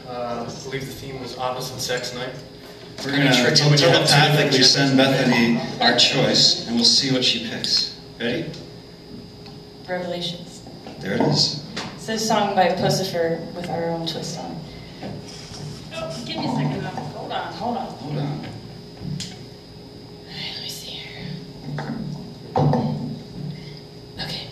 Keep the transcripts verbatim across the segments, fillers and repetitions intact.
Uh, I believe the theme was opposite sex night. We're going to telepathically send Bethany our choice, and we'll see what she picks. Ready? Revelations. There it is. It's a song by Puscifer with our own twist on it. Oh, give me a second. Hold on, hold on. Hold on. Alright, let me see here. Okay.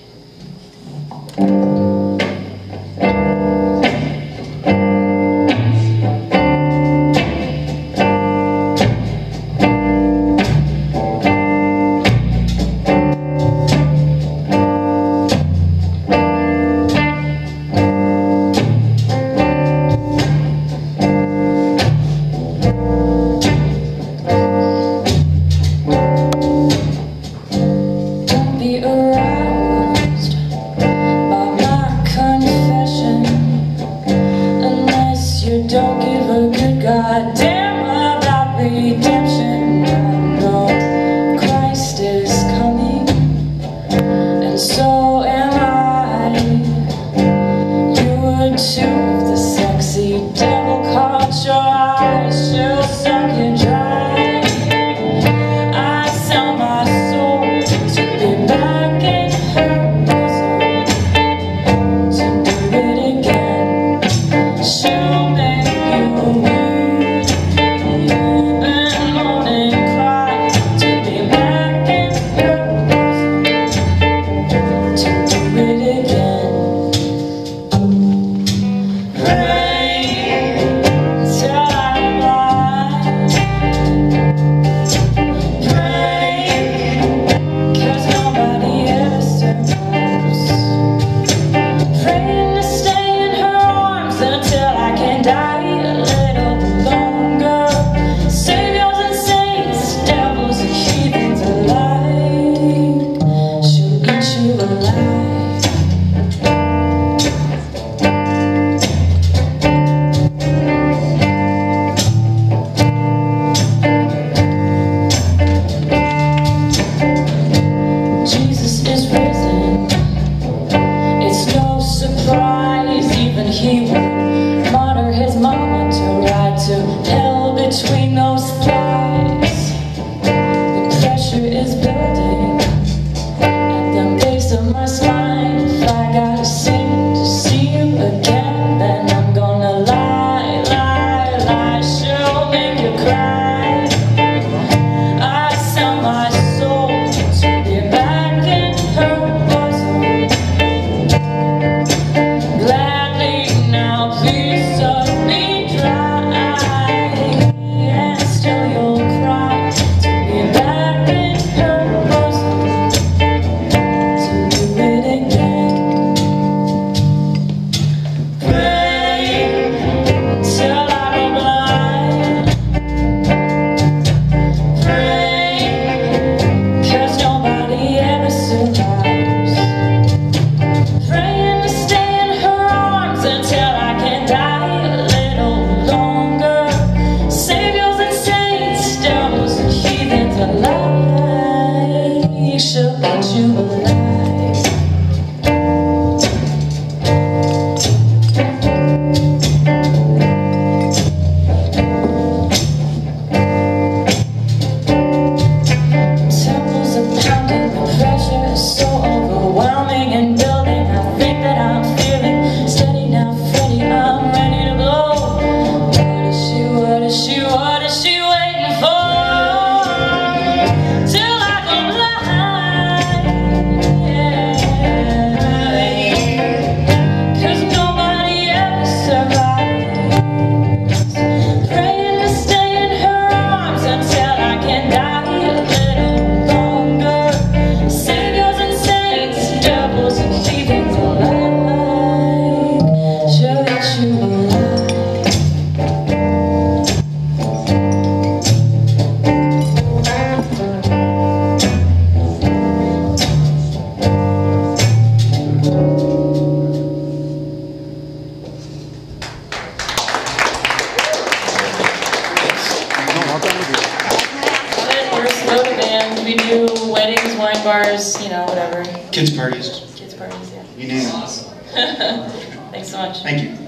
We do weddings, wine bars, you know, whatever. Kids parties. Kids parties, yeah. You name it. Thanks so much. Thank you.